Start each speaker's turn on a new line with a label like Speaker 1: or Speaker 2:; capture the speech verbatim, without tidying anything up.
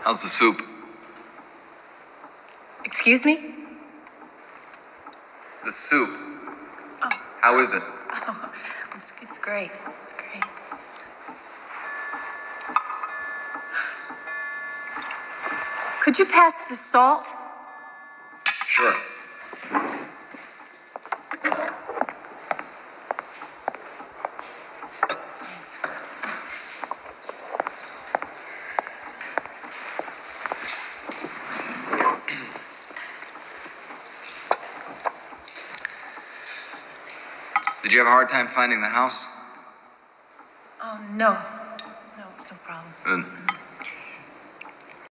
Speaker 1: How's the soup?
Speaker 2: Excuse me?
Speaker 1: The soup.
Speaker 2: Oh.
Speaker 1: How is it?
Speaker 2: Oh, it's, it's great. It's great. Could you pass the salt?
Speaker 1: Sure.
Speaker 2: Thanks.
Speaker 1: Did you have a hard time finding the house?
Speaker 2: Oh, no.